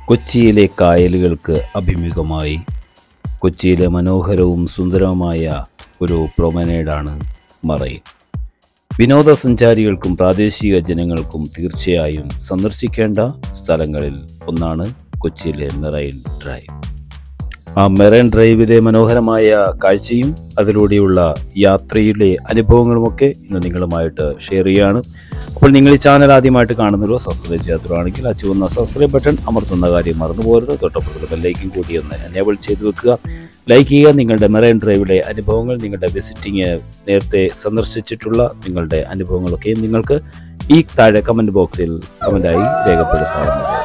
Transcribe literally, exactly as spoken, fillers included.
കൊച്ചിയിലെ കായലുകൾക്ക് അഭിമുഖമായി കൊച്ചിയിലെ മനോഹരവും സുന്ദരവുമായ ഒരു പ്രൊമനേഡാണ് മറൈൻ. വിനോദസഞ്ചാരികൾക്കും പ്രാദേശിക ജനങ്ങൾക്കും തീർച്ചയായും സന്ദർശിക്കേണ്ട സ്ഥലങ്ങളിൽ ഒന്നാണ് കൊച്ചിയിലെ മെറൈൻ ഡ്രൈവ്. ആ മെറൈൻ ഡ്രൈവിലെ മനോഹരമായ കാഴ്ചയും അതിലൂടെയുള്ള യാത്രയിലെ അനുഭവങ്ങളുമൊക്കെ ഇന്ന് നിങ്ങളുമായിട്ട് ഷെയർ ചെയ്യുകയാണ്. അപ്പോൾ നിങ്ങൾ ഈ ചാനൽ ആദ്യമായിട്ട് കാണുന്നല്ലോ, സബ്സ്ക്രൈബ് ചെയ്യാത്തവരാണെങ്കിൽ ആ ചുവന്ന സബ്സ്ക്രൈബ് ബട്ടൺ അമർത്തുന്ന കാര്യം മറന്നുപോകരുത്. തൊട്ടപ്പുറത്തുള്ള ബെല്ലൈക്കൻ കൂടി ഒന്ന് എനേബിൾ ചെയ്ത് വെക്കുക. ലൈക്ക് ചെയ്യുക. നിങ്ങളുടെ മെറൈൻ ഡ്രൈവിലെ അനുഭവങ്ങൾ, നിങ്ങളുടെ വിസിറ്റിംഗ് നേരത്തെ സന്ദർശിച്ചിട്ടുള്ള നിങ്ങളുടെ അനുഭവങ്ങളൊക്കെ നിങ്ങൾക്ക് ഈ താഴെ കമൻറ്റ് ബോക്സിൽ കമൻറ്റായി രേഖപ്പെടുത്താവുന്നതാണ്.